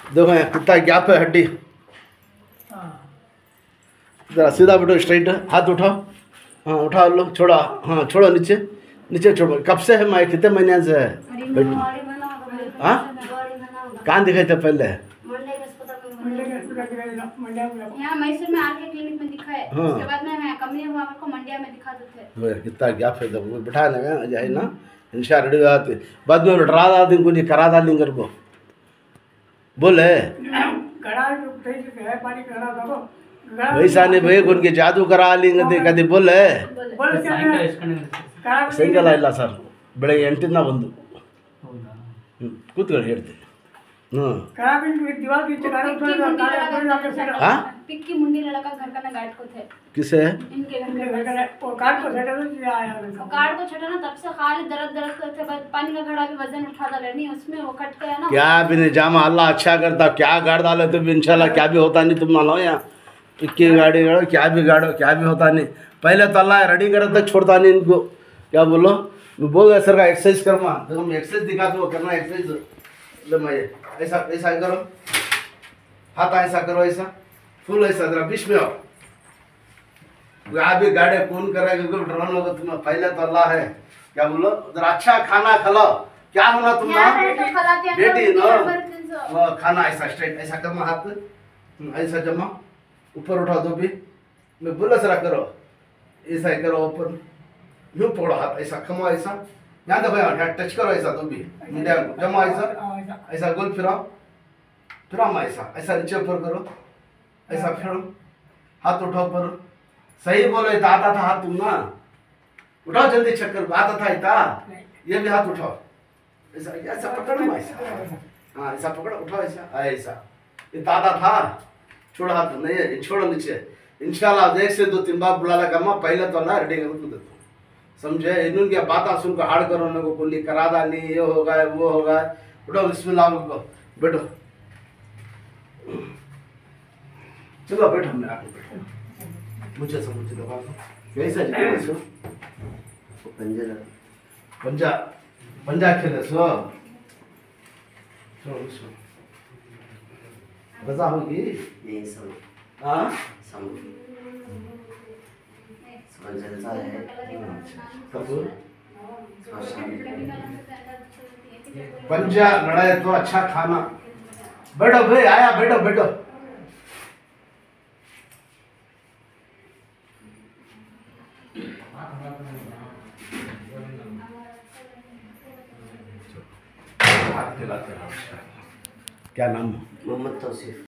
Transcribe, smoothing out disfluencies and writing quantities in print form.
देखो यहाँ कितना गैप है हड्डी। जरा सीधा बैठो, स्ट्राइट, हाथ उठाओ। हाँ उठाओ लो, छोड़ा, हाँ छोड़ो नीचे, नीचे छोड़ो। कब से है माँ, कितने महीने से है? हाँ कहाँ दिखाए थे पहले? यहाँ मैसूर में आरके क्लिनिक में दिखाए। हाँ। उसके बाद में कमी हुआ आपको मंडिया में दिखा देते। कितना गैप है, तो बिठा लगा जाए ना, इंशाल्लाह रेडी आते बाद में डरा दादी कुछ करा दादी कर को बोले वैसा नहीं भाई, उनके जादू करा लेंगे कदी बोले सायंकाಲ ಇಲ್ಲ ಸರ್, ಬೆಳಗ್ಗೆ 8ರಿಂದ 1 ಕೂತ್ಕೊಳ್ಳಿ ಹೇಳ್ತೀನಿ। पिक्की मुंडी लड़का घर का ना गार्ड को थे। किसे? इनके घर को कार्ड को छटा ना, तब से खाली दर्द करते, पानी का घड़ा भी वजन उठाता रहनी उसमें वो कट गया ना। क्या भी नहीं जामा, अल्लाह अच्छा करता, क्या गाड़ डाले तो भी इंशाल्लाह क्या भी होता नहीं। तुम मानो यहाँ पिक्की गाड़ी गाड़ो, क्या भी गाड़ो, क्या भी होता नहीं। पहले तो अल्लाह रेडी करे तक छोड़ता नहीं इनको। क्या बोलो, मैं बोल रहा सर का एक्सरसाइज करमा, देखो मैं एक्सरसाइज दिखा दूँ करना एक्सरसाइज। मैं ऐसा ऐसा करो, हाथ ऐसा करो, ऐसा फुल ऐसा, जरा बीच में आओ। यहाँ भी गाड़े कौन कर रहा है, ड्रोन होगा तुम, पहले तो अल्लाह है। क्या बोलो, जरा अच्छा खाना खिलाओ। क्या होना तुम ना बेटी ना, खाना ऐसा स्ट्रेट ऐसा करो, हाथ ऐसा जमा, ऊपर उठा दो भी, मैं बोला जरा करो, ऐसा करो, ऊपर यूं पकड़ो हाथ, ऐसा खमो, ऐसा यहाँ देखो, यहाँ टच करो, ऐसा तो भी मीडिया जमा, ऐसा ऐसा गोल फिराओ, फिराओ ऐसा ऐसा नीचे ऊपर करो, ऐसा फिरो, हाथ उठाओ ऊपर। सही बोलो, इतना आता था हाथ तुम ना, उठाओ जल्दी, चक्कर आता था इतना, ये भी हाथ उठाओ, ऐसा ऐसा पकड़ो, ऐसा हाँ ऐसा पकड़ो, उठाओ ऐसा ऐसा, इतना आता था, छोड़ो हाथ, नहीं छोड़ो नीचे। इंशाल्लाह देख से 2-3 बार बुला लगा, पहले तो अल्लाह रेडी कर देता हूँ, समझे। इनके बात सुन कर हार्ड करो ना, को कुल्ली करा डाली, ये होगा वो होगा। उठो, बिस्मिल्लाह को बैठो, चलो बैठो, मैं आके बैठो, मुझे समझ दबा कैसा जी पंजा पंजा पंजा खेले सो चलो सो मजा होगी नहीं सब हाँ सब जलसा है कपूर सब पंजा लड़ाई तो अच्छा खाना। बैठो भाई, आया बैठो बैठो। क्या नाम? मोहम्मद तौसीफ।